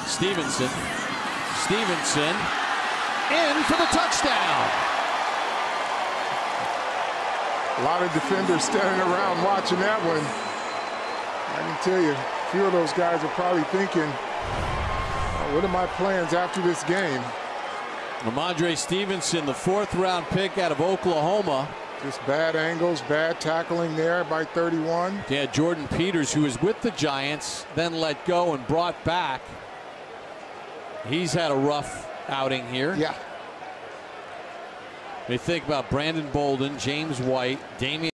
Stevenson. Stevenson in for the touchdown. A lot of defenders standing around watching that one. I can tell you, a few of those guys are probably thinking, what are my plans after this game? Rhamondre Stevenson, the 4th-round pick out of Oklahoma. Just bad angles, bad tackling there by 31. Yeah, Jordan Peters, who was with the Giants, then let go and brought back. He's had a rough outing here. Yeah. We think about Brandon Bolden, James White, Damian